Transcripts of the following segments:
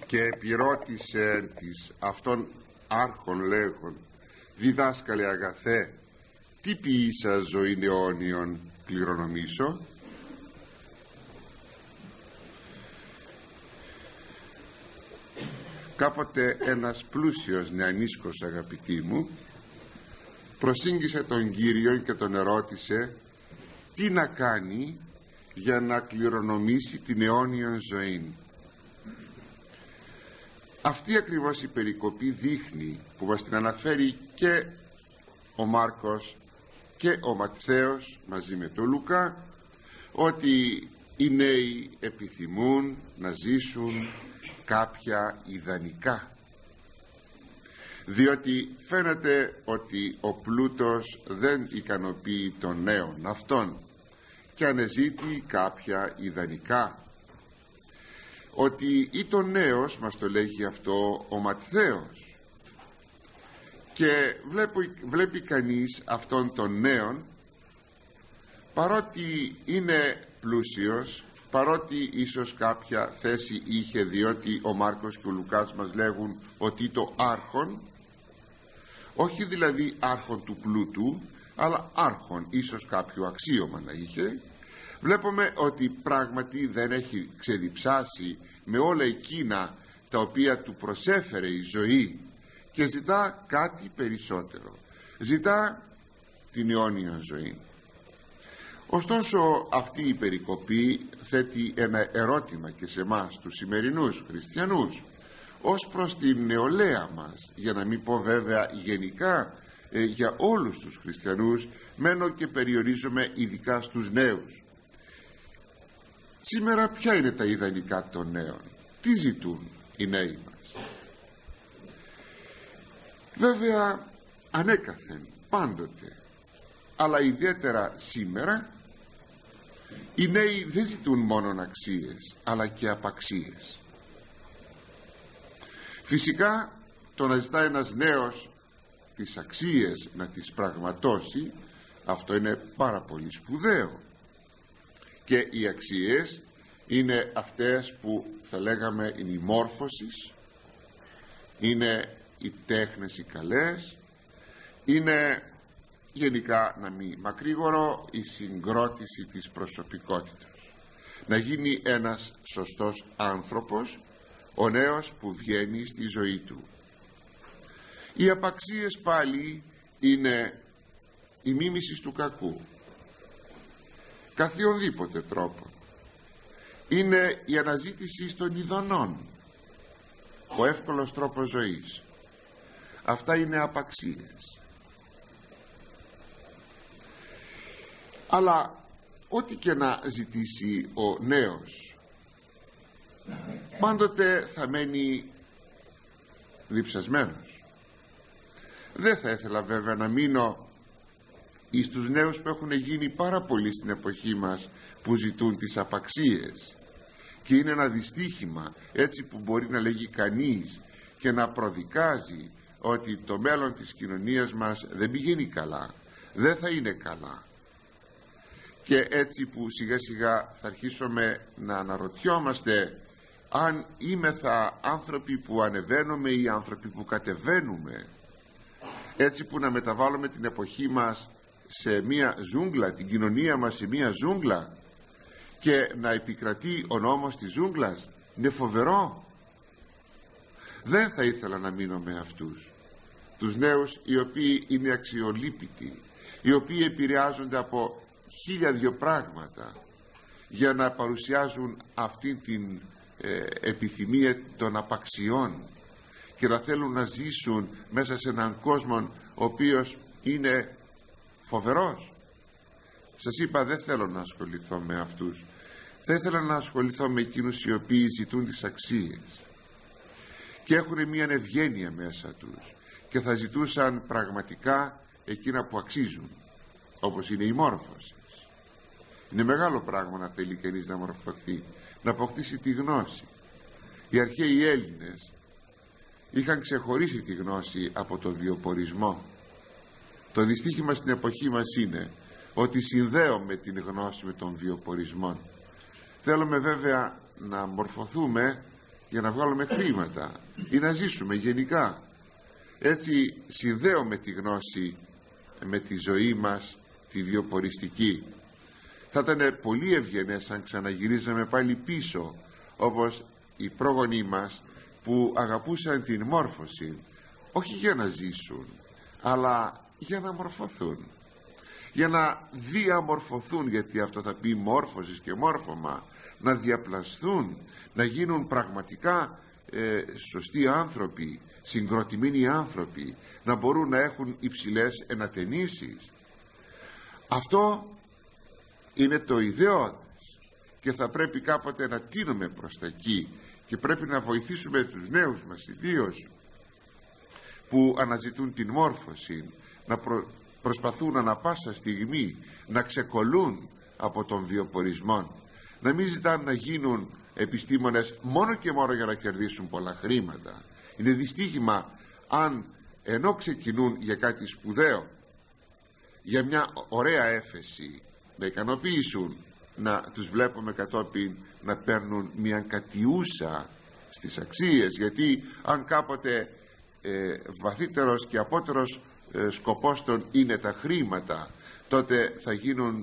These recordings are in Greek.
και επιρώτησε της αυτών άρχον λέγον: διδάσκαλε αγαθέ, τι ποιήσα ζωήν αιώνιον κληρονομήσω? Κάποτε ένας πλούσιος νεανίσκος, αγαπητοί μου, προσήγγισε τον Κύριον και τον ερώτησε τι να κάνει για να κληρονομήσει την αιώνιον ζωή. Αυτή ακριβώς η περικοπή δείχνει, που μας την αναφέρει και ο Μάρκος και ο Ματθαίος μαζί με τον Λουκά, ότι οι νέοι επιθυμούν να ζήσουν κάποια ιδανικά, διότι φαίνεται ότι ο πλούτος δεν ικανοποιεί τον νέον αυτόν και αναζητεί κάποια ιδανικά. Ότι ή τον νέος, μας το λέγει αυτό ο Ματθαίος, και βλέπει κανείς αυτόν τον νέον, παρότι είναι πλούσιος, παρότι ίσως κάποια θέση είχε, διότι ο Μάρκος και ο Λουκάς μας λέγουν ότι το άρχον, όχι δηλαδή άρχον του πλούτου, αλλά άρχον, ίσως κάποιο αξίωμα να είχε, βλέπουμε ότι πράγματι δεν έχει ξεδιψάσει με όλα εκείνα τα οποία του προσέφερε η ζωή και ζητά κάτι περισσότερο, ζητά την αιώνια ζωή. Ωστόσο αυτή η περικοπή θέτει ένα ερώτημα και σε εμάς τους σημερινούς χριστιανούς ως προς την νεολαία μας, για να μην πω βέβαια γενικά για όλους τους χριστιανούς, μένω και περιορίζομαι ειδικά στους νέους. Σήμερα ποια είναι τα ιδανικά των νέων? Τι ζητούν οι νέοι μας? Βέβαια ανέκαθεν, πάντοτε, αλλά ιδιαίτερα σήμερα, οι νέοι δεν ζητούν μόνον αξίες αλλά και απαξίες. Φυσικά το να ζητά ένας νέος τις αξίες να τις πραγματώσει, αυτό είναι πάρα πολύ σπουδαίο, και οι αξίες είναι αυτές που θα λέγαμε είναι η μόρφωση, είναι οι τέχνες οι καλές, είναι γενικά, να μην μακρύγορο, η συγκρότηση της προσωπικότητας, να γίνει ένας σωστός άνθρωπος ο νέος που βγαίνει στη ζωή του. Οι απαξίες πάλι είναι η μίμηση του κακού, καθιονδήποτε τρόπο, είναι η αναζήτηση των ειδονών, ο εύκολος τρόπος ζωής. Αυτά είναι απαξίες. Αλλά ό,τι και να ζητήσει ο νέος, πάντοτε θα μένει διψασμένος. Δεν θα ήθελα βέβαια να μείνω εις τους νέους που έχουν γίνει πάρα πολλοί στην εποχή μας, που ζητούν τις απαξίες, και είναι ένα δυστύχημα, έτσι που μπορεί να λέγει κανείς και να προδικάζει ότι το μέλλον της κοινωνίας μας δεν πηγαίνει καλά, δεν θα είναι καλά, και έτσι που σιγά σιγά θα αρχίσουμε να αναρωτιόμαστε αν είμεθα άνθρωποι που ανεβαίνουμε ή άνθρωποι που κατεβαίνουμε, έτσι που να μεταβάλουμε την εποχή μας σε μια ζούγκλα, την κοινωνία μας σε μια ζούγκλα, και να επικρατεί ο νόμος της ζούγκλας. Είναι φοβερό. Δεν θα ήθελα να μείνω με αυτούς τους νέους, οι οποίοι είναι αξιολύπητοι, οι οποίοι επηρεάζονται από 1002 πράγματα για να παρουσιάζουν αυτή την επιθυμία των απαξιών και να θέλουν να ζήσουν μέσα σε έναν κόσμο ο οποίος είναι φοβερός. Σας είπα, δεν θέλω να ασχοληθώ με αυτούς. Θα ήθελα να ασχοληθώ με εκείνους οι οποίοι ζητούν τις αξίες και έχουν μια ευγένεια μέσα τους και θα ζητούσαν πραγματικά εκείνα που αξίζουν, όπως είναι η μόρφωση. Είναι μεγάλο πράγμα να θέλει κανείς να μορφωθεί, να αποκτήσει τη γνώση. Οι αρχαίοι Έλληνες είχαν ξεχωρίσει τη γνώση από το βιοπορισμό. Το δυστύχημα στην εποχή μας είναι ότι συνδέουμε την γνώση με τον βιοπορισμό. Θέλουμε βέβαια να μορφωθούμε για να βγάλουμε χρήματα ή να ζήσουμε γενικά. Έτσι συνδέουμε τη γνώση με τη ζωή μας τη βιοποριστική. Θα ήταν πολύ ευγενές αν ξαναγυρίζαμε πάλι πίσω, όπως οι πρόγονοί μας που αγαπούσαν την μόρφωση, όχι για να ζήσουν αλλά για να μορφωθούν, για να διαμορφωθούν, γιατί αυτό θα πει μόρφωσης και μόρφωμα, να διαπλασθούν, να γίνουν πραγματικά σωστοί άνθρωποι, συγκροτημένοι άνθρωποι, να μπορούν να έχουν υψηλές ενατενίσεις. Αυτό είναι το ιδεώδες και θα πρέπει κάποτε να τίνουμε προς τα εκεί, και πρέπει να βοηθήσουμε τους νέους μας ιδίως που αναζητούν την μόρφωση, να προσπαθούν ανα πάσα στιγμή να ξεκολλούν από τον βιοπορισμό, να μην ζητάνε να γίνουν επιστήμονες μόνο και μόνο για να κερδίσουν πολλά χρήματα. Είναι δυστύχημα αν ενώ ξεκινούν για κάτι σπουδαίο, για μια ωραία έφεση, να ικανοποιήσουν, να τους βλέπουμε κατόπιν να παίρνουν μια κατιούσα στις αξίες, γιατί αν κάποτε βαθύτερος και απότερος σκοπός των είναι τα χρήματα, τότε θα γίνουν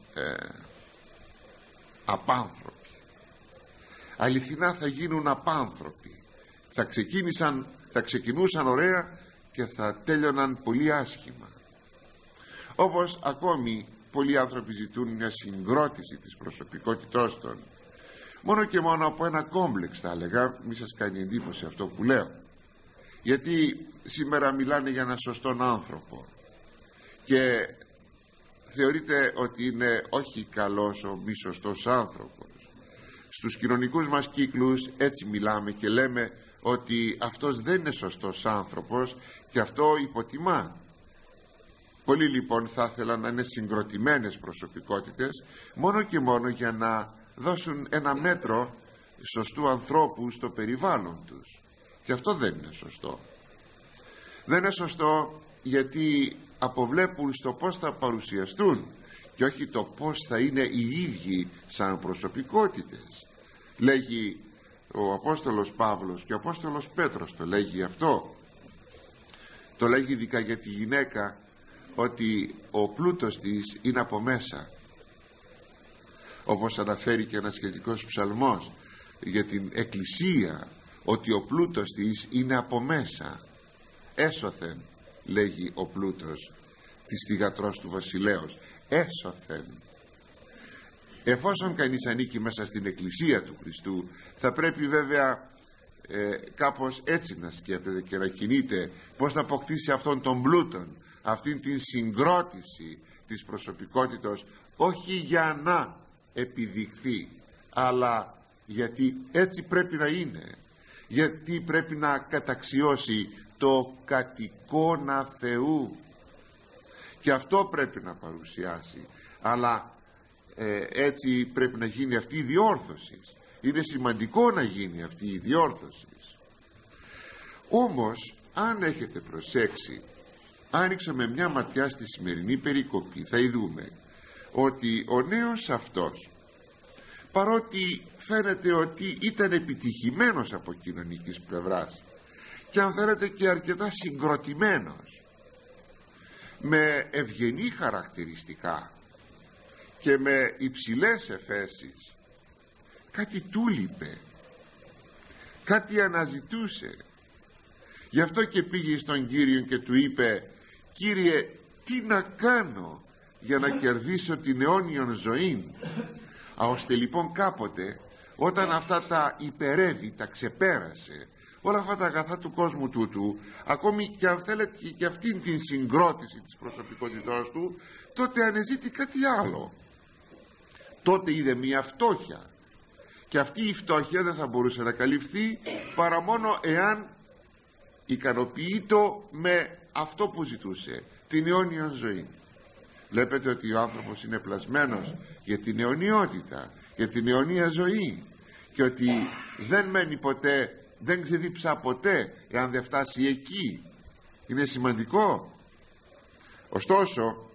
απάνθρωποι. Αληθινά θα γίνουν απάνθρωποι. Θα ξεκινούσαν ωραία και θα τέλειωναν πολύ άσχημα. Όπως ακόμη πολλοί άνθρωποι ζητούν μια συγκρότηση της προσωπικότητός των, μόνο και μόνο από ένα κόμπλεξ, θα έλεγα. Μη σας κάνει εντύπωση αυτό που λέω, γιατί σήμερα μιλάνε για έναν σωστόν άνθρωπο και θεωρείται ότι είναι όχι καλός ο μη σωστός άνθρωπος. Στους κοινωνικούς μας κύκλους έτσι μιλάμε και λέμε ότι αυτός δεν είναι σωστός άνθρωπος και αυτό υποτιμά. Πολλοί λοιπόν θα ήθελαν να είναι συγκροτημένες προσωπικότητες μόνο και μόνο για να δώσουν ένα μέτρο σωστού ανθρώπου στο περιβάλλον τους, και αυτό δεν είναι σωστό. Δεν είναι σωστό, γιατί αποβλέπουν στο πως θα παρουσιαστούν και όχι το πως θα είναι οι ίδιοι σαν προσωπικότητες. Λέγει ο Απόστολος Παύλος και ο Απόστολος Πέτρος, το λέγει αυτό, το λέγει ειδικά για τη γυναίκα, ότι ο πλούτος της είναι από μέσα, όπως αναφέρει και ένας σχετικός ψαλμός για την Εκκλησία, ότι ο πλούτος της είναι από μέσα. Έσωθεν, λέγει ο πλούτος της θυγατρός του βασιλέως, έσωθεν. Εφόσον κανείς ανήκει μέσα στην Εκκλησία του Χριστού, θα πρέπει βέβαια κάπως έτσι να σκέφτεται και να κινείται, πως θα αποκτήσει αυτόν τον πλούτον, αυτήν την συγκρότηση της προσωπικότητας, όχι για να επιδειχθεί, αλλά γιατί έτσι πρέπει να είναι, γιατί πρέπει να καταξιώσει το κατοικώνα Θεού, και αυτό πρέπει να παρουσιάσει. Αλλά έτσι πρέπει να γίνει αυτή η διόρθωση. Είναι σημαντικό να γίνει αυτή η διόρθωση. Όμως αν έχετε προσέξει, άνοιξαμε μια ματιά στη σημερινή περικοπή, θα ειδούμε ότι ο νέος αυτός, παρότι φαίνεται ότι ήταν επιτυχημένος από κοινωνικής πλευράς και αν θέλετε και αρκετά συγκροτημένος, με ευγενή χαρακτηριστικά και με υψηλές εφέσεις, κάτι του λείπε, κάτι αναζητούσε. Γι' αυτό και πήγε στον Κύριο και του είπε: Κύριε, τι να κάνω για να κερδίσω την αιώνιον ζωή? Ώστε λοιπόν κάποτε, όταν αυτά τα υπερεύει, τα ξεπέρασε, όλα αυτά τα αγαθά του κόσμου τούτου, ακόμη και αν θέλετε και αυτήν την συγκρότηση της προσωπικότητάς του, τότε ανεζήτη κάτι άλλο. Τότε είδε μια φτώχεια, και αυτή η φτώχεια δεν θα μπορούσε να καλυφθεί παρά μόνο εάν ικανοποιείτο με αυτό που ζητούσε, την αιώνια ζωή. Βλέπετε ότι ο άνθρωπος είναι πλασμένος για την αιωνιότητα, για την αιωνία ζωή, και ότι δεν μένει ποτέ, δεν ξεδίψα ποτέ εάν δεν φτάσει εκεί. Είναι σημαντικό. Ωστόσο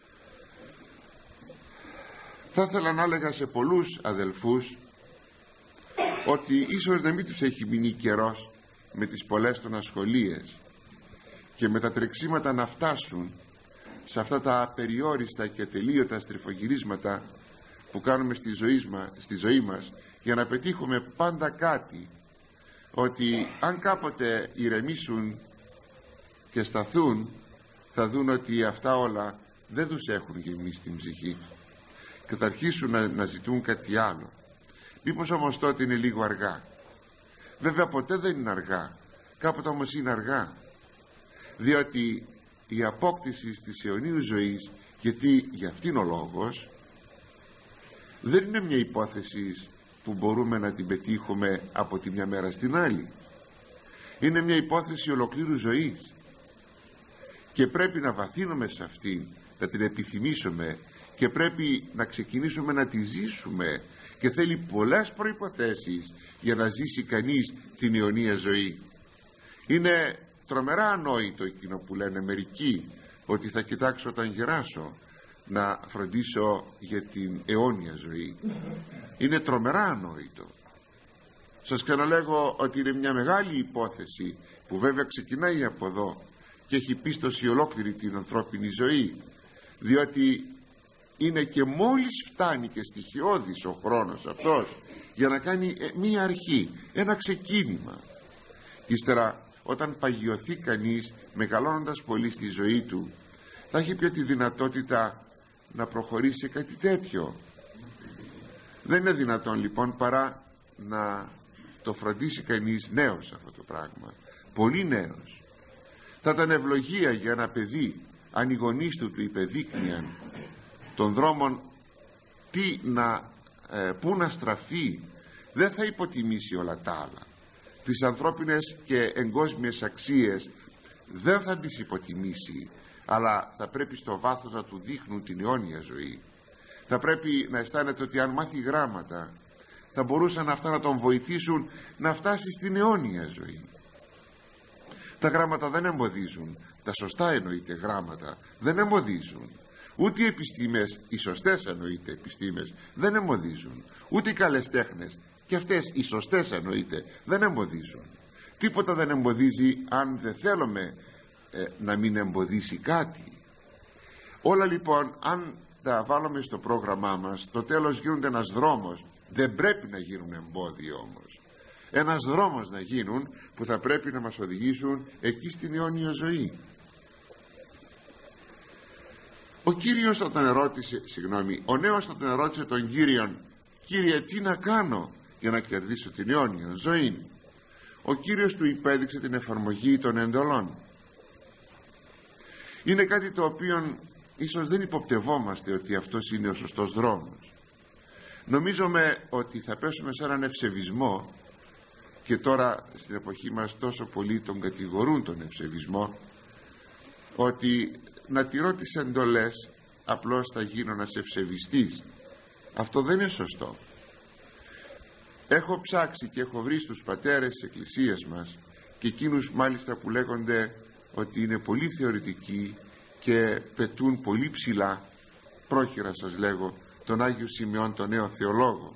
θα ήθελα να έλεγα σε πολλούς αδελφούς ότι ίσως να μην τους έχει μείνει καιρός με τις πολλές των ασχολίες και με τα τρεξίματα να φτάσουν σε αυτά τα απεριόριστα και τελείωτα στριφογυρίσματα που κάνουμε στη ζωή μας για να πετύχουμε πάντα κάτι, ότι αν κάποτε ηρεμήσουν και σταθούν θα δουν ότι αυτά όλα δεν τους έχουν γεμίσει την ψυχή και θα αρχίσουν να ζητούν κάτι άλλο. Μήπως όμως τότε είναι λίγο αργά? Βέβαια ποτέ δεν είναι αργά, κάποτε όμως είναι αργά, διότι η απόκτηση της αιωνίου ζωής, γιατί για αυτήν ο λόγος, δεν είναι μια υπόθεση που μπορούμε να την πετύχουμε από τη μια μέρα στην άλλη. Είναι μια υπόθεση ολοκλήρου ζωής και πρέπει να βαθύνουμε σε αυτήν, να την επιθυμήσουμε και πρέπει να ξεκινήσουμε να τη ζήσουμε, και θέλει πολλές προϋποθέσεις για να ζήσει κανείς την αιωνία ζωή. Είναι τρομερά ανόητο εκείνο που λένε μερικοί, ότι θα κοιτάξω όταν γεράσω να φροντίσω για την αιώνια ζωή. Είναι τρομερά ανόητο. Σας ξαναλέγω ότι είναι μια μεγάλη υπόθεση που βέβαια ξεκινάει από εδώ και έχει πίστοση ολόκληρη την ανθρώπινη ζωή, διότι είναι και μόλις φτάνει και στοιχειώδης ο χρόνος αυτός για να κάνει μία αρχή, ένα ξεκίνημα. Ύστερα όταν παγιωθεί κανείς μεγαλώνοντας πολύ στη ζωή του, θα έχει πια τη δυνατότητα να προχωρήσει σε κάτι τέτοιο. Δεν είναι δυνατόν λοιπόν παρά να το φροντίσει κανείς νέος αυτό το πράγμα, πολύ νέος. Θα ήταν ευλογία για ένα παιδί αν οι γονείς του υπεδείκνυαν των δρόμων πού να στραφεί. Δεν θα υποτιμήσει όλα τα άλλα, τις ανθρώπινες και εγκόσμιες αξίες δεν θα τις υποτιμήσει, αλλά θα πρέπει στο βάθος να του δείχνουν την αιώνια ζωή. Θα πρέπει να αισθάνεται ότι αν μάθει γράμματα θα μπορούσαν αυτά να τον βοηθήσουν να φτάσει στην αιώνια ζωή. Τα γράμματα δεν εμποδίζουν, τα σωστά εννοείται γράμματα δεν εμποδίζουν, ούτε οι επιστήμες, οι σωστές εννοείται επιστήμες, δεν εμποδίζουν, ούτε οι καλές τέχνες, και αυτές οι σωστές εννοείται, δεν εμποδίζουν. Τίποτα δεν εμποδίζει αν δεν θέλουμε να μην εμποδίσει κάτι. Όλα λοιπόν αν τα βάλουμε στο πρόγραμμά μας, το τέλος γίνονται ένας δρόμος, δεν πρέπει να γίνουν εμπόδιο όμως, ένας δρόμος να γίνουν που θα πρέπει να μας οδηγήσουν εκεί στην αιώνια ζωή. Ο νέος όταν ερώτησε τον Κύριον, Κύριε, τι να κάνω για να κερδίσω την αιώνια ζωή, ο Κύριος του υπέδειξε την εφαρμογή των εντολών. Είναι κάτι το οποίο ίσως δεν υποπτευόμαστε ότι αυτός είναι ο σωστός δρόμος. Νομίζουμε ότι θα πέσουμε σε έναν ευσεβισμό, και τώρα στην εποχή μας τόσο πολλοί τον κατηγορούν τον ευσεβισμό, ότι να τηρώ τις εντολές απλώς θα γίνω ένας ευσεβιστής. Αυτό δεν είναι σωστό. Έχω ψάξει και έχω βρει στους πατέρες της εκκλησίας μας, και εκείνους μάλιστα που λέγονται ότι είναι πολύ θεωρητικοί και πετούν πολύ ψηλά, πρόχειρα σας λέγω, τον Άγιο Σημειών τον νέο θεολόγο.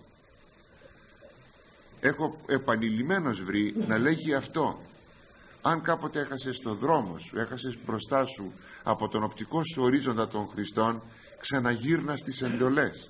Έχω επανειλημμένος βρει να λέγει αυτό: αν κάποτε έχασες το δρόμο σου, έχασες μπροστά σου από τον οπτικό σου ορίζοντα των Χριστών, ξαναγύρνα στις εντολές,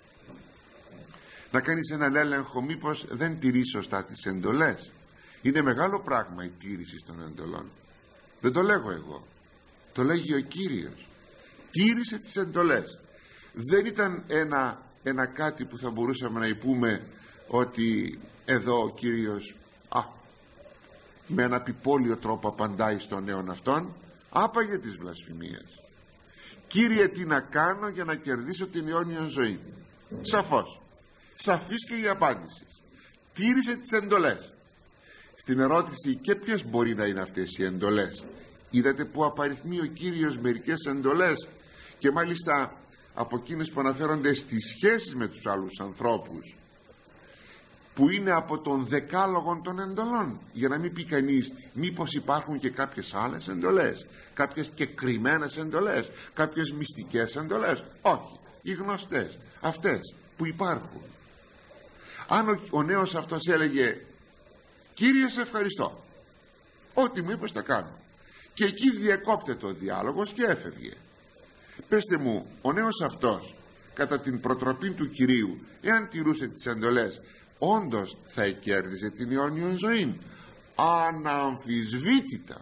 να κάνεις έναν έλεγχο μήπως δεν τηρείς σωστά τις εντολές. Είναι μεγάλο πράγμα η τήρηση των εντολών. Δεν το λέγω εγώ, το λέγει ο Κύριος. Τήρησε τις εντολές. Δεν ήταν ένα κάτι που θα μπορούσαμε να πούμε ότι εδώ ο Κύριος με ένα επιπόλαιο τρόπο απαντάει στον νέον αυτόν. Άπαγε της βλασφημίας. Κύριε, τι να κάνω για να κερδίσω την αιώνια ζωή? Σαφώς, σαφής και η απάντηση. Τήρησε τις εντολές. Στην ερώτηση και ποιες μπορεί να είναι αυτές οι εντολές, είδατε που απαριθμεί ο Κύριος μερικές εντολές, και μάλιστα από εκείνες που αναφέρονται στις σχέσεις με τους άλλους ανθρώπους, που είναι από τον δεκάλογο των εντολών, για να μην πει κανείς μήπως υπάρχουν και κάποιες άλλες εντολές, κάποιες κεκριμένες εντολές, κάποιες μυστικές εντολές. Όχι, οι γνωστές, αυτές που υπάρχουν. Αν ο νέος αυτός έλεγε «Κύριε, σε ευχαριστώ, ό,τι μου είπες θα κάνω», και εκεί διακόπτεται ο διάλογος και έφευγε, πέστε μου, ο νέος αυτός κατά την προτροπή του Κυρίου, εάν τηρούσε τις εντολές, όντως θα εκέρδιζε την αιώνιον ζωή? Αναμφισβήτητα.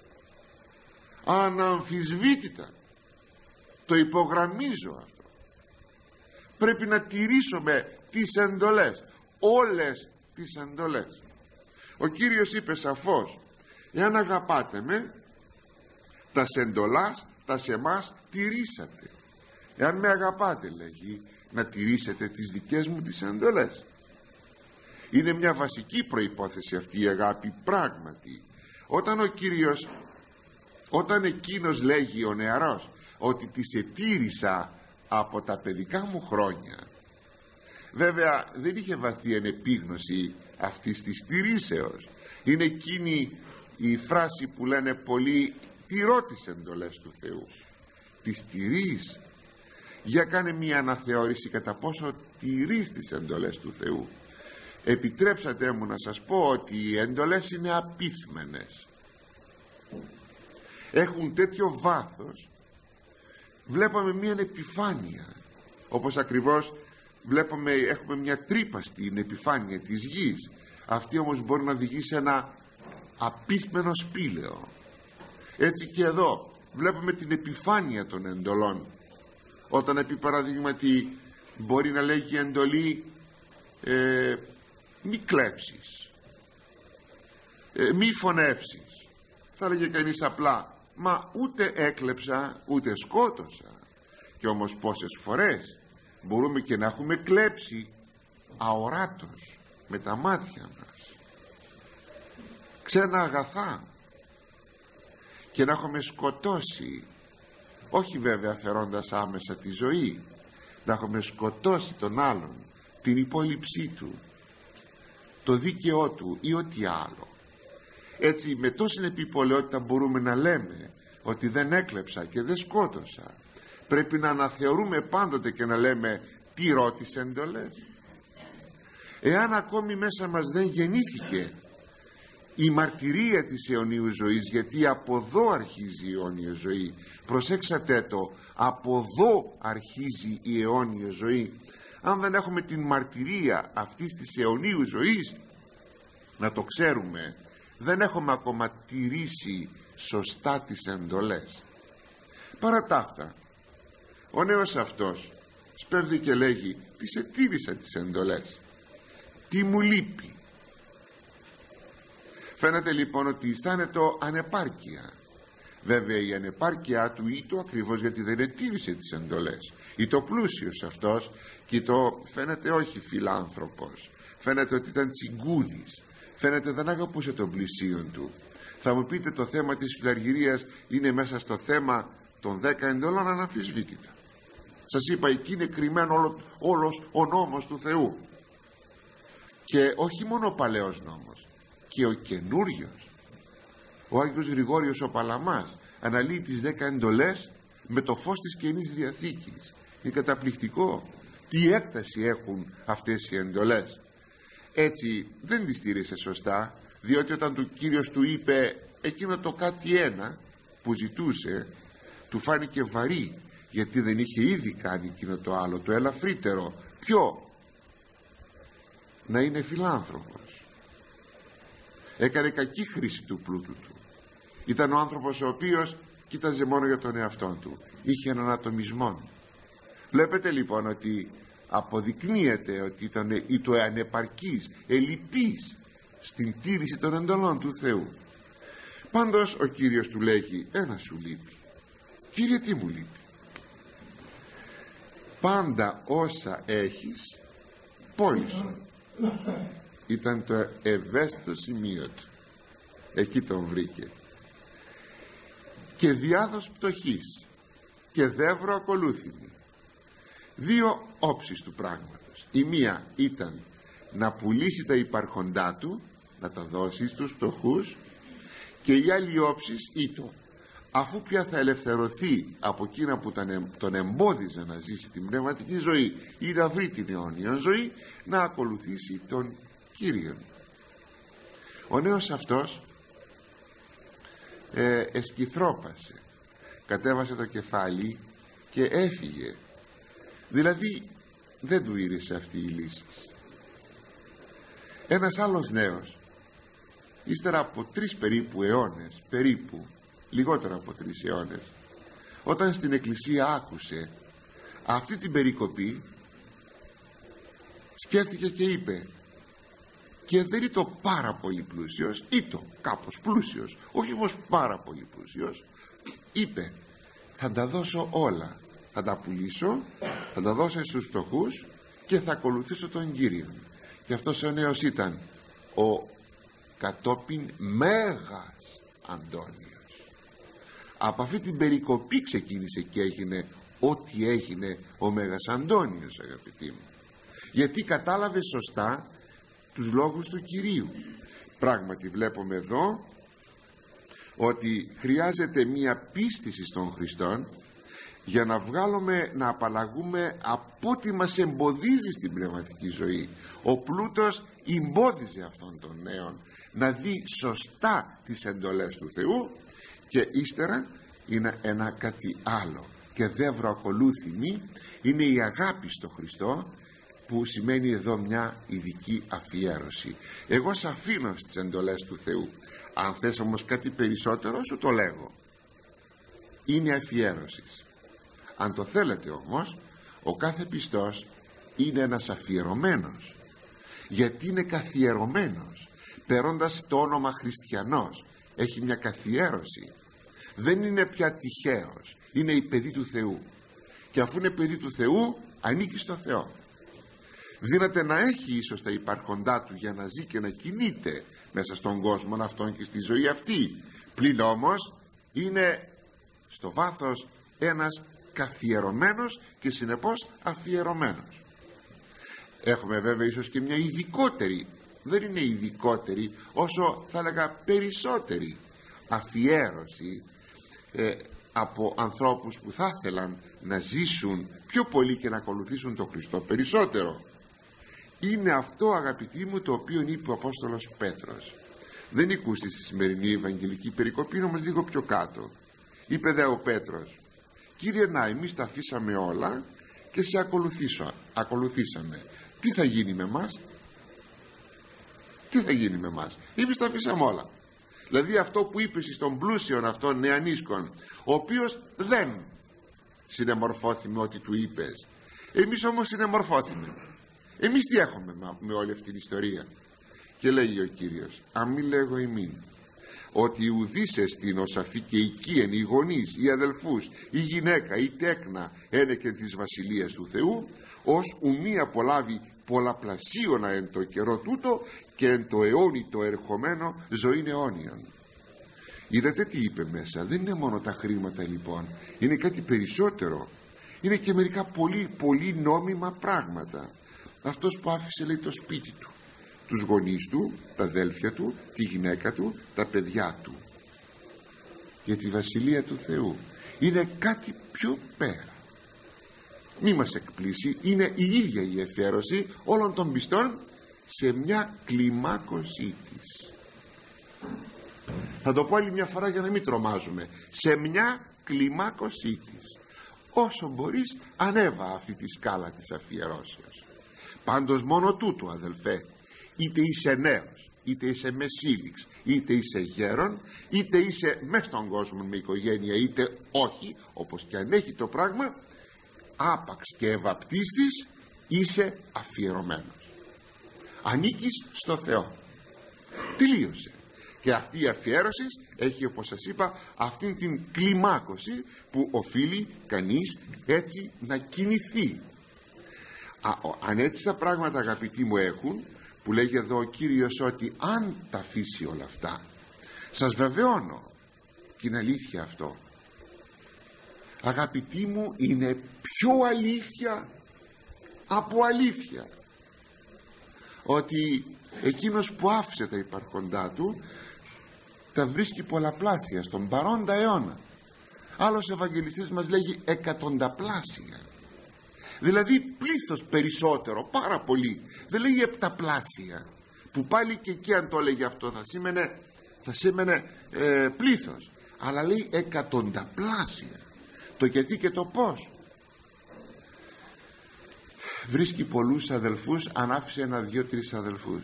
Αναμφισβήτητα. Το υπογραμμίζω αυτό. Πρέπει να τηρήσουμε τις εντολές, όλες τις εντολές. Ο Κύριος είπε σαφώς, εάν αγαπάτε με, τα εντολάς τα σε εμάς τηρήσατε. Εάν με αγαπάτε, λέγει, να τηρήσετε τις δικές μου τις εντολές. Είναι μια βασική προϋπόθεση αυτή η αγάπη, πράγματι. Όταν ο Κύριος, όταν εκείνος λέγει, ο νεαρός, ότι τις ετήρησα από τα παιδικά μου χρόνια, βέβαια δεν είχε βαθύ επίγνωση αυτής της τηρήσεως. Είναι εκείνη η φράση που λένε πολλοί, τηρώ τις εντολές του Θεού. Τις τηρείς? Για κάνε μια αναθεώρηση κατά πόσο τηρείς τις εντολές του Θεού. Επιτρέψατε μου να σας πω ότι οι εντολές είναι απίθμενες, έχουν τέτοιο βάθος. Βλέπαμε μια επιφάνεια, όπως ακριβώς βλέπουμε, έχουμε μια τρύπα στην επιφάνεια της γης. Αυτή όμως μπορεί να οδηγήσει σε ένα απίθμενο σπήλαιο. Έτσι και εδώ βλέπουμε την επιφάνεια των εντολών. Όταν επί παραδείγματι μπορεί να λέγει εντολή μη κλέψεις, μη φωνεύσεις, θα λέγε κανείς απλά, μα ούτε έκλεψα ούτε σκότωσα. Και όμως πόσες φορές μπορούμε και να έχουμε κλέψει αοράτως με τα μάτια μας ξένα αγαθά και να έχουμε σκοτώσει, όχι βέβαια αφαιρώντας άμεσα τη ζωή, να έχουμε σκοτώσει τον άλλον, την υπόλοιψή του, το δίκαιό του ή ό,τι άλλο. Έτσι με τόση επιπολαιότητα μπορούμε να λέμε ότι δεν έκλεψα και δεν σκότωσα. Πρέπει να αναθεωρούμε πάντοτε και να λέμε τηρώ τις εντολές. Εάν ακόμη μέσα μας δεν γεννήθηκε η μαρτυρία της αιωνίου ζωής, γιατί από εδώ αρχίζει η αιώνια ζωή, προσέξατε το, από εδώ αρχίζει η αιώνια ζωή. Αν δεν έχουμε την μαρτυρία αυτής της αιωνίου ζωής, να το ξέρουμε, δεν έχουμε ακόμα τηρήσει σωστά τις εντολές. Παρά τα αυτά, ο νέος αυτός σπέβδει και λέγει, τις ετήρησα τις εντολές, τι μου λείπει? Φαίνεται λοιπόν ότι αισθάνεται ανεπάρκεια. Βέβαια η ανεπάρκεια του ή το ακριβώς γιατί δεν ετήρησε τις εντολές, ή το πλούσιος αυτός, και το φαίνεται όχι φιλάνθρωπος, φαίνεται ότι ήταν τσιγκούνης, φαίνεται δεν αγαπούσε τον πλησίον του. Θα μου πείτε, το θέμα της φιλαργυρίας είναι μέσα στο θέμα των 10 εντολών αναμφισβήτητα. Σας είπα, εκεί είναι κρυμμένο όλος ο νόμος του Θεού, και όχι μόνο ο παλαιός νόμος, και ο καινούριος. Ο Άγιος Γρηγόριος ο Παλαμάς αναλύει τις 10 εντολές με το φως της Καινής Διαθήκης. Είναι καταπληκτικό τι έκταση έχουν αυτές οι εντολές. Έτσι δεν τις τήρησε σωστά, διότι όταν του Κύριος του είπε εκείνο το κάτι ένα που ζητούσε, του φάνηκε βαρύ, γιατί δεν είχε ήδη κάνει εκείνο το άλλο, το ελαφρύτερο. Ποιο? Να είναι φιλάνθρωπος. Έκανε κακή χρήση του πλούτου του. Ήταν ο άνθρωπος ο οποίος κοίταζε μόνο για τον εαυτό του, είχε έναν ατομισμό. Βλέπετε λοιπόν ότι αποδεικνύεται ότι ήταν το ανεπαρκής, ελλειπής στην τήρηση των εντολών του Θεού. Πάντως ο Κύριος του λέγει, ένα σου λείπει. Κύριε, τι μου λείπει? Πάντα όσα έχεις πώλησου. Ήταν το ευαίσθητο σημείο του, εκεί τον βρήκε. Και διάδος πτωχής και δεύρο ακολούθημη. Δύο όψεις του πράγματος. Η μία ήταν να πουλήσει τα υπαρχοντά του, να τα δώσει στους φτωχούς, και η άλλη όψης ήταν αφού πια θα ελευθερωθεί από εκείνα που τον εμπόδιζε να ζήσει την πνευματική ζωή ή να βρει την αιώνια ζωή, να ακολουθήσει τον Κύριον. Ο νέος αυτός εσκυθρόπασε, κατέβασε το κεφάλι και έφυγε. Δηλαδή δεν του ήρθε αυτή η λύση. Ένας άλλος νέος, ύστερα από 3 περίπου αιώνες, λιγότερο από 3 αιώνες, όταν στην εκκλησία άκουσε αυτή την περικοπή, σκέφτηκε και είπε, και δεν είναι το πάρα πολύ πλούσιος, ή το κάπως πλούσιος, όχι όμως πάρα πολύ πλούσιος, είπε, θα τα δώσω όλα, θα τα πουλήσω, θα τα δώσω στους φτωχούς και θα ακολουθήσω τον Κύριο. Και αυτός ο νέος ήταν ο κατόπιν Μέγας Αντώνιος. Από αυτή την περικοπή ξεκίνησε και έγινε ό,τι έγινε ο Μέγας Αντώνιος, αγαπητοί μου, γιατί κατάλαβε σωστά τους λόγους του Κυρίου. Πράγματι βλέπουμε εδώ ότι χρειάζεται μία πίστηση στον Χριστόν για να βγάλουμε, να απαλλαγούμε από ό,τι μας εμποδίζει στην πνευματική ζωή. Ο πλούτος εμπόδιζε αυτόν τον νέον να δει σωστά τις εντολές του Θεού, και ύστερα είναι ένα κάτι άλλο και δεύρο ακολούθημη, είναι η αγάπη στο Χριστό, που σημαίνει εδώ μια ειδική αφιέρωση. Εγώ σ' αφήνω στις εντολές του Θεού, αν θες όμως κάτι περισσότερο σου το λέγω, είναι αφιέρωση. Αν το θέλετε όμως, ο κάθε πιστός είναι ένας αφιερωμένος, γιατί είναι καθιερωμένος, παίρνοντας το όνομα χριστιανός, έχει μια καθιέρωση, δεν είναι πια τυχαίος, είναι η παιδί του Θεού, και αφού είναι παιδί του Θεού ανήκει στο Θεό. Δύναται να έχει ίσως τα υπάρχοντά του για να ζει και να κινείται μέσα στον κόσμο αυτόν και στη ζωή αυτή, πλην όμως είναι στο βάθος ένας καθιερωμένος και συνεπώς αφιερωμένος. Έχουμε βέβαια ίσως και μια ειδικότερη, δεν είναι ειδικότερη όσο θα έλεγα περισσότερη αφιέρωση από ανθρώπους που θα ήθελαν να ζήσουν πιο πολύ και να ακολουθήσουν τον Χριστό περισσότερο. Είναι αυτό, αγαπητοί μου, το οποίο είπε ο Απόστολος Πέτρος. Δεν ήκουσε στη σημερινή Ευαγγελική περικοπή, όμως λίγο πιο κάτω. Είπε δε ο Πέτρος, Κύριε, να εμείς τα αφήσαμε όλα και σε ακολουθήσαμε. Τι θα γίνει με μας? Τι θα γίνει με μας? Εμείς τα αφήσαμε όλα. Δηλαδή αυτό που είπες στον πλούσιον αυτόν νεανίσκον, ο οποίος δεν συνεμορφώθη με ό,τι του είπες, εμείς όμως συνεμορφώθημε. Εμείς τι έχουμε με όλη αυτή την ιστορία? Και λέει ο Κύριος, αν μη λέγω ημίν ότι ουδείς εστίν ως αφή και οικίεν, οι γονείς, οι αδελφούς, η γυναίκα, η τέκνα ένεκεν της βασιλείας του Θεού, ως ουμή απολάβει πολλαπλασίωνα εν το καιρό τούτο και εν το αιώνι το ερχομένο ζωήν αιώνιον. Είδατε τι είπε μέσα? Δεν είναι μόνο τα χρήματα λοιπόν, είναι κάτι περισσότερο, είναι και μερικά πολύ πολύ νόμιμα πράγματα. Αυτός που άφησε, λέει, το σπίτι του, τους γονείς του, τα αδέλφια του, τη γυναίκα του, τα παιδιά του, για τη βασιλεία του Θεού, είναι κάτι πιο πέρα. Μη μας εκπλήσει, είναι η ίδια η εφαίρωση όλων των πιστών σε μια κλιμάκωσή της. Θα το πω άλλη μια φορά για να μην τρομάζουμε. Σε μια κλιμάκωσή της. Όσο μπορείς ανέβα αυτή τη σκάλα της αφιερώσεως. Πάντως μόνο τούτο, αδελφέ, είτε είσαι νέος, είτε είσαι μεσήλιξ, είτε είσαι γέρον, είτε είσαι μες στον κόσμο με οικογένεια, είτε όχι, όπως και αν έχει το πράγμα, άπαξ και ευαπτίστης, είσαι αφιερωμένος, ανήκεις στο Θεό. Τελείωσε. Και αυτή η αφιέρωση έχει, όπως σας είπα, αυτήν την κλιμάκωση που οφείλει κανείς έτσι να κινηθεί. Αν έτσι τα πράγματα, αγαπητοί μου, έχουν, που λέγει εδώ ο Κύριος ότι αν τα αφήσει όλα αυτά, σας βεβαιώνω, και είναι αλήθεια αυτό, αγαπητοί μου, είναι πιο αλήθεια από αλήθεια, ότι εκείνος που άφησε τα υπάρχοντά του τα βρίσκει πολλαπλάσια στον παρόντα αιώνα. Άλλος Ευαγγελιστής μας λέγει εκατονταπλάσια, δηλαδή πλήθος περισσότερο, πάρα πολύ. Δεν λέει επταπλάσια, που πάλι και εκεί αν το έλεγε αυτό θα σήμαινε πλήθος, αλλά λέει εκατονταπλάσια. Το γιατί και το πώς. Βρίσκει πολλούς αδελφούς αν άφησε 1, 2, 3 αδελφούς.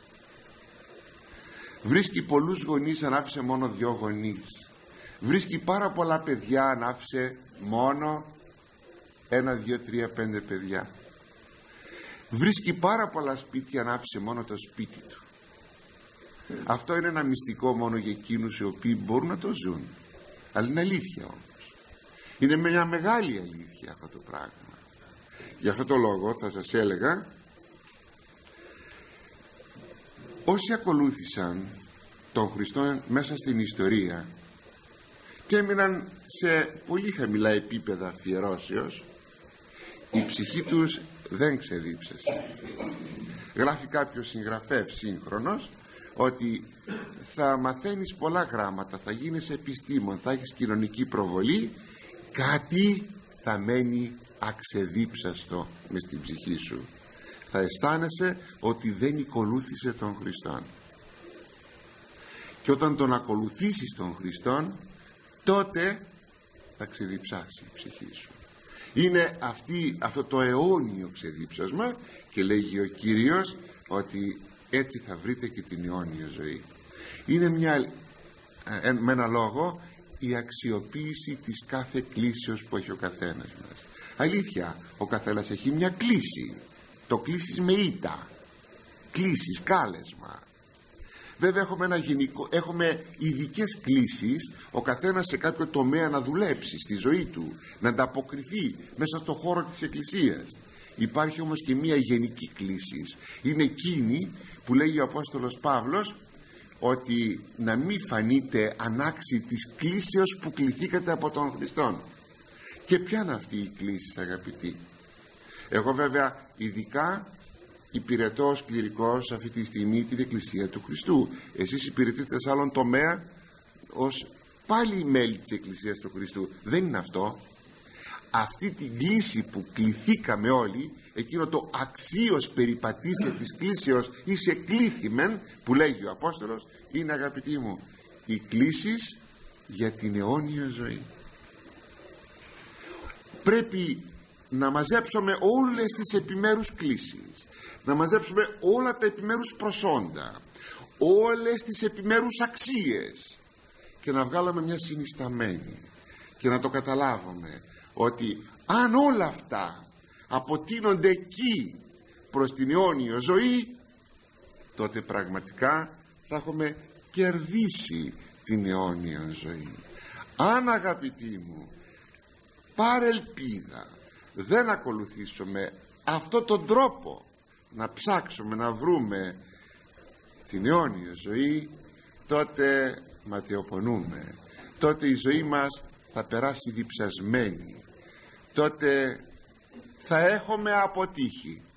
Βρίσκει πολλούς γονείς αν άφησε μόνο 2 γονείς. Βρίσκει πάρα πολλά παιδιά αν άφησε μόνο 1, 2, 3, 5 παιδιά. Βρίσκει πάρα πολλά σπίτια αν άφησε μόνο το σπίτι του. Αυτό είναι ένα μυστικό μόνο για εκείνους οι οποίοι μπορούν να το ζουν, αλλά είναι αλήθεια όμως. Είναι μια μεγάλη αλήθεια αυτό το πράγμα. Γι' αυτό το λόγο θα σας έλεγα, όσοι ακολούθησαν τον Χριστό μέσα στην ιστορία και έμειναν σε πολύ χαμηλά επίπεδα αφιερώσεως, η ψυχή τους δεν ξεδίψασε. Γράφει κάποιος συγγραφέας σύγχρονος ότι θα μαθαίνεις πολλά γράμματα, θα γίνεις επιστήμον, θα έχεις κοινωνική προβολή, κάτι θα μένει αξεδίψαστο μες στην ψυχή σου. Θα αισθάνεσαι ότι δεν ακολούθησε τον Χριστόν, και όταν τον ακολουθήσεις τον Χριστόν, τότε θα ξεδιψάσει η ψυχή σου. Είναι αυτό το αιώνιο ξεδίψασμα, και λέγει ο Κύριος ότι έτσι θα βρείτε και την αιώνια ζωή. Είναι με ένα λόγο η αξιοποίηση της κάθε κλήσεως που έχει ο καθένας μας. Αλήθεια, ο καθένας έχει μια κλήση. Το κλήσεις με ήττα, κλήσεις, κάλεσμα. Βέβαια έχουμε ειδικές κλήσεις, ο καθένας σε κάποιο τομέα να δουλέψει στη ζωή του, να ανταποκριθεί μέσα στο χώρο της Εκκλησίας. Υπάρχει όμως και μια γενική κλήση. Είναι εκείνη που λέγει ο Απόστολος Παύλος, ότι να μην φανείτε ανάξιοι της κλήσεως που κληθήκατε από τον Χριστόν. Και ποια είναι αυτή η κλήση, αγαπητοί? Εγώ βέβαια ειδικά υπηρετώ ως κληρικός αυτή τη στιγμή την Εκκλησία του Χριστού. Εσείς υπηρετείτε σε άλλον τομέα ως πάλι μέλη της Εκκλησίας του Χριστού. Δεν είναι αυτό. Αυτή την κλήση που κληθήκαμε όλοι, εκείνο το αξίως περιπατήσε της κλήσεως είσαι κλήθημεν, που λέγει ο Απόστολος, είναι, αγαπητοί μου, οι κλήσεις για την αιώνια ζωή. Πρέπει να μαζέψουμε όλες τις επιμέρους κλήσεις, να μαζέψουμε όλα τα επιμέρους προσόντα, όλες τις επιμέρους αξίες, και να βγάλουμε μια συνισταμένη και να το καταλάβουμε ότι αν όλα αυτά αποτείνονται εκεί προς την αιώνια ζωή, τότε πραγματικά θα έχουμε κερδίσει την αιώνια ζωή. Αν, αγαπητοί μου, παρελπίδα δεν ακολουθήσουμε αυτό τον τρόπο να ψάξουμε να βρούμε την αιώνια ζωή, τότε ματαιοπονούμε, τότε η ζωή μας θα περάσει διψασμένη, τότε θα έχουμε αποτύχει.